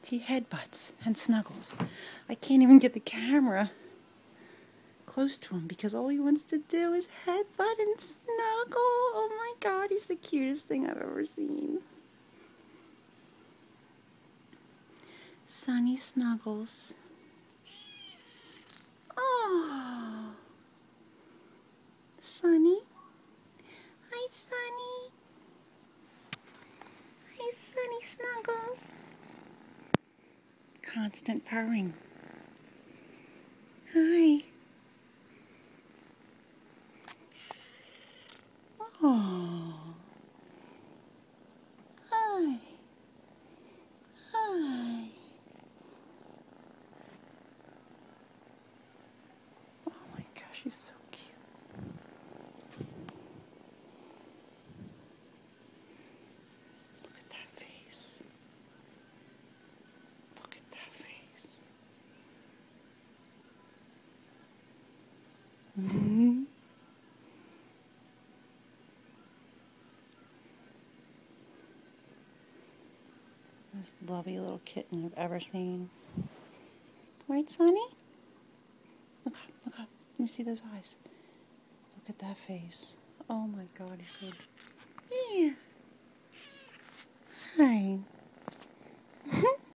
He headbutts and snuggles. I can't even get the camera close to him because all he wants to do is headbutt and snuggle. Oh my God, he's the cutest thing I've ever seen. Sonny snuggles. Oh, Sonny. Hi, Sonny. Hi, Sonny snuggles. Constant purring. Hi. Oh. Hi. Hi. Oh my gosh, he's so cute. Look at that face. Look at that face. Mm-hmm. Most lovely little kitten I've ever seen. Right, Sonny? Look up, look up. Let me see those eyes. Look at that face. Oh my God, he's so... Yeah.